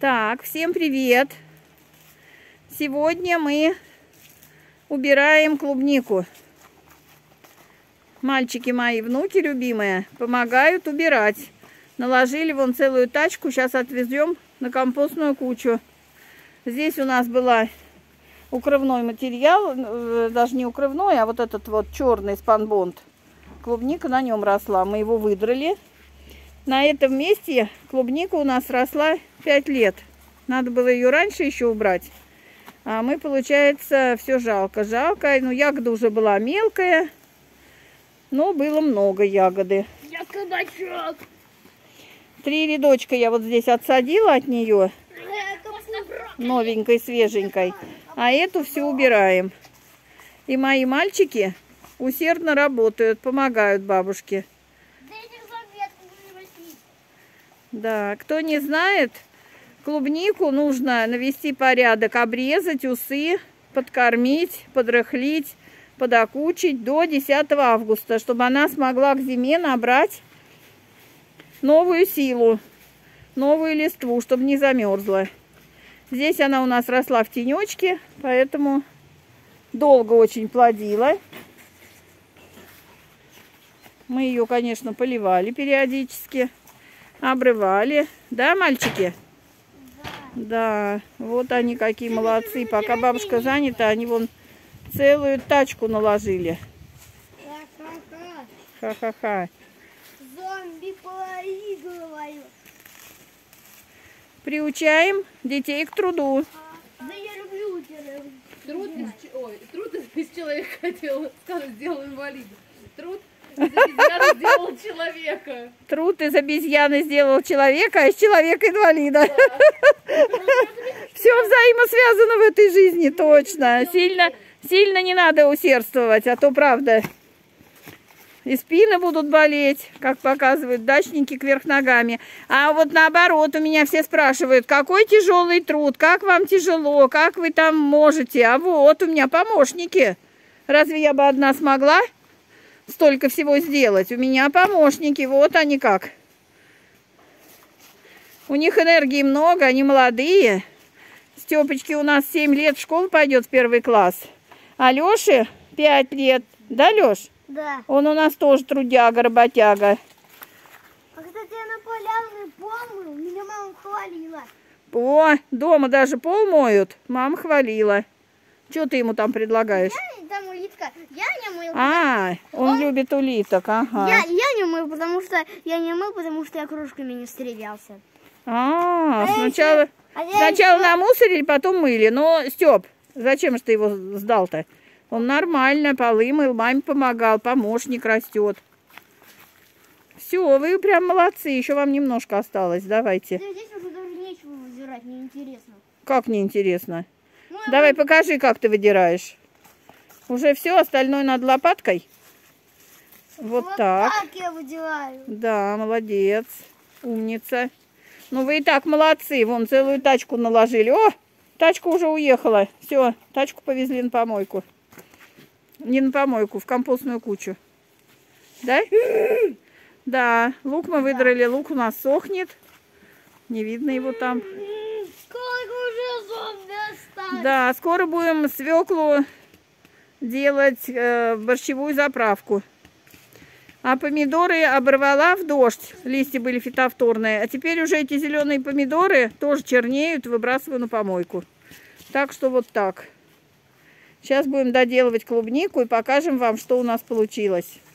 Так, всем привет! Сегодня мы убираем клубнику. Мальчики мои, внуки любимые, помогают убирать. Наложили вон целую тачку, сейчас отвезем на компостную кучу. Здесь у нас была укрывной материал, даже не укрывной, а вот этот вот черный спанбонд. Клубника на нем росла, мы его выдрали. На этом месте клубника у нас росла 5 лет. Надо было ее раньше еще убрать. А мы, получается, все жалко. Жалко. Ну, ягода уже была мелкая. Но было много ягоды. Я кабачок. 3 рядочка я вот здесь отсадила от нее. Новенькой, свеженькой. А эту все убираем. И мои мальчики усердно работают, помогают бабушке. Да, кто не знает, клубнику нужно навести порядок, обрезать усы, подкормить, подрыхлить, подокучить до 10 августа, чтобы она смогла к зиме набрать новую силу, новую листву, чтобы не замерзла. Здесь она у нас росла в тенечке, поэтому долго очень плодила. Мы ее, конечно, поливали периодически. Обрывали. Да, мальчики? Да. Вот они какие молодцы. Пока бабушка занята, они вон целую тачку наложили. Ха-ха-ха. Зомби проигрывают. Приучаем детей к труду. Да я люблю тебя. Труд из человека хотел сказать, сделал инвалида. Труд из обезьяны сделал человека. Труд из обезьяны сделал человека, а из человека инвалида. Все взаимосвязано в этой жизни, точно. Сильно не надо усердствовать, а то правда. И спины будут болеть, как показывают дачники, кверх ногами. А вот наоборот, у меня все спрашивают, какой тяжелый труд, как вам тяжело, как вы там можете. А вот у меня помощники. Разве я бы одна смогла столько всего сделать? У меня помощники, вот они как. У них энергии много, они молодые. Степочке у нас 7 лет, в школу пойдет в 1 класс. А Лёше 5 лет. Да, Лёш? Да. Он у нас тоже трудяга, работяга. А, кстати, я на полярный пол мыл, меня мама хвалила. О, дома даже пол моют. Мама хвалила. Что ты ему там предлагаешь? Там улитка. Я не мыл. Он любит улиток, ага. Я не мыл, потому что я кружками не стрелялся. Сначала намусорили, потом мыли. Но, Степ, зачем же ты его сдал-то? Он нормально полы мыл, маме помогал, помощник растет. Все, вы прям молодцы, еще вам немножко осталось, давайте. Да, здесь уже даже нечего выдирать, неинтересно. Как неинтересно? Давай покажи, как ты выдираешь. Уже все, остальное над лопаткой. Вот так. Так я выдираю. Да, молодец, умница. Ну вы и так молодцы, вон целую тачку наложили. О, тачка уже уехала. Все, тачку повезли на помойку. Не на помойку, в компостную кучу. Да? Да, лук мы выдрали, лук у нас сохнет. Не видно его там. Сколько уже зомби осталось? Да, скоро будем свеклу делать борщевую заправку. А помидоры оборвала в дождь. Листья были фитофторные. А теперь уже эти зеленые помидоры тоже чернеют, выбрасываю на помойку. Так что вот так. Сейчас будем доделывать клубнику и покажем вам, что у нас получилось.